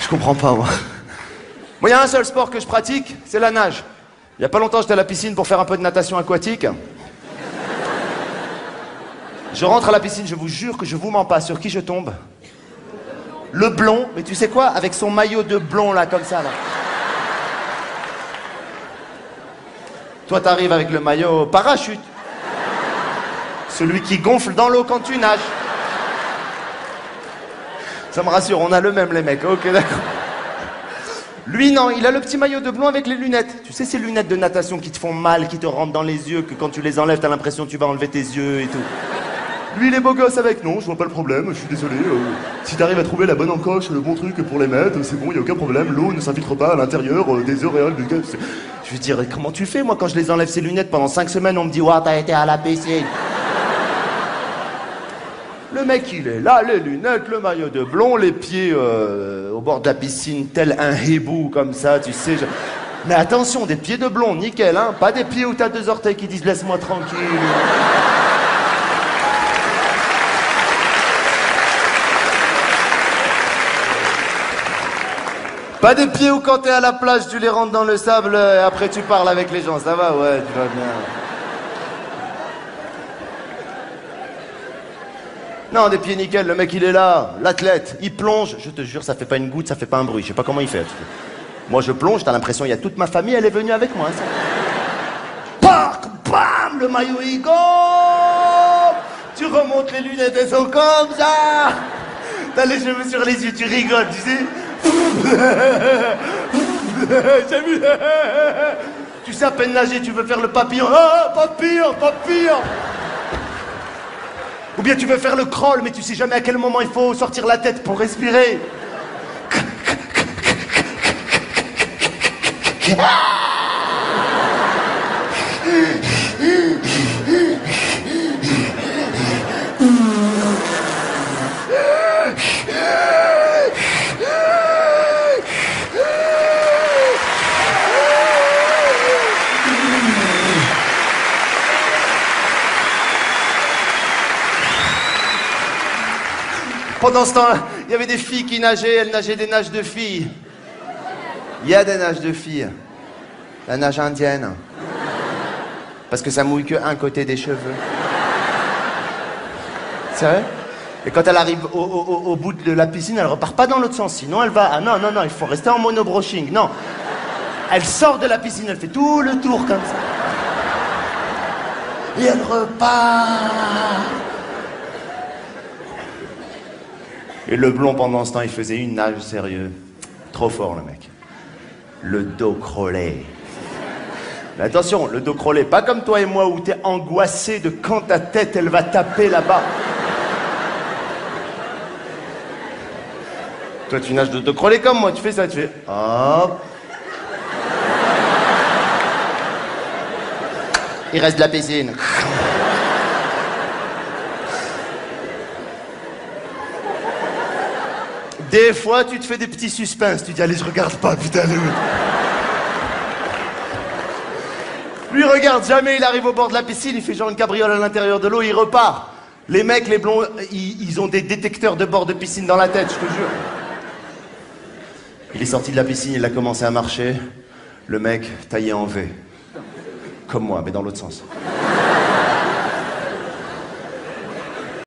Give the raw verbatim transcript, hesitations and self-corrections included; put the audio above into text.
Je comprends pas, moi. Moi, il y a un seul sport que je pratique, c'est la nage. Il y a pas longtemps, j'étais à la piscine pour faire un peu de natation aquatique. Je rentre à la piscine, je vous jure que je vous mens pas. Sur qui je tombe? Le blond, mais tu sais quoi? Avec son maillot de blond, là, comme ça, là. Toi, t'arrives avec le maillot parachute. Celui qui gonfle dans l'eau quand tu nages. Ça me rassure, on a le même, les mecs. Ok, d'accord. Lui, non, il a le petit maillot de blond avec les lunettes. Tu sais, ces lunettes de natation qui te font mal, qui te rentrent dans les yeux, que quand tu les enlèves, t'as l'impression que tu vas enlever tes yeux et tout. Lui, il est beau gosse avec. Non, je vois pas le problème, je suis désolé. Euh, si t'arrives à trouver la bonne encoche, le bon truc pour les mettre, c'est bon, y a aucun problème. L'eau ne s'infiltre pas à l'intérieur euh, des auréoles de gaz. Je veux dire, comment tu fais? Moi, quand je les enlève ces lunettes pendant cinq semaines, on me dit, ouah, t'as été à la piscine. Le mec, il est là, les lunettes, le maillot de blond, les pieds euh, au bord de la piscine, tel un hibou, comme ça, tu sais. Je... Mais attention, des pieds de blond, nickel, hein. Pas des pieds où t'as deux orteils qui disent laisse-moi tranquille. Pas des pieds où quand t'es à la plage, tu les rentres dans le sable et après tu parles avec les gens. Ça va? Ouais, tu vas bien. Non, des pieds nickel, le mec il est là, l'athlète, il plonge, je te jure, ça fait pas une goutte, ça fait pas un bruit, je sais pas comment il fait. Moi je plonge, t'as l'impression, il y a toute ma famille, elle est venue avec moi. Ça. Pac, bam, le maillot il gonfle. Tu remontes les lunettes, elles sont comme ça. T'as les cheveux sur les yeux, tu rigoles, tu sais. J'ai vu. Tu sais à peine nager, tu veux faire le papillon. Ah, papillon, papillon. Ou bien tu veux faire le crawl, mais tu sais jamais à quel moment il faut sortir la tête pour respirer. Pendant ce temps, il y avait des filles qui nageaient, elles nageaient des nages de filles. Il y a des nages de filles. La nage indienne. Parce que ça mouille que un côté des cheveux. C'est vrai? Et quand elle arrive au, au, au bout de la piscine, elle repart pas dans l'autre sens. Sinon, elle va... Ah non, non, non, il faut rester en monobroching. Non. Elle sort de la piscine, elle fait tout le tour comme ça. Et elle repart. Et le blond, pendant ce temps, il faisait une nage sérieux. Trop fort, le mec. Le dos crawlé. Mais attention, le dos crawlé, pas comme toi et moi où t'es angoissé de quand ta tête, elle va taper là-bas. Toi, tu nages de dos crawlé comme moi, tu fais ça, tu fais... Hop. Il reste de la piscine. Des fois, tu te fais des petits suspens. Tu dis, allez, je regarde pas, putain. Lui, regarde jamais, il arrive au bord de la piscine, il fait genre une cabriole à l'intérieur de l'eau, il repart. Les mecs, les blonds, ils, ils ont des détecteurs de bord de piscine dans la tête, je te jure. Il est sorti de la piscine, il a commencé à marcher. Le mec, taillé en V. Comme moi, mais dans l'autre sens.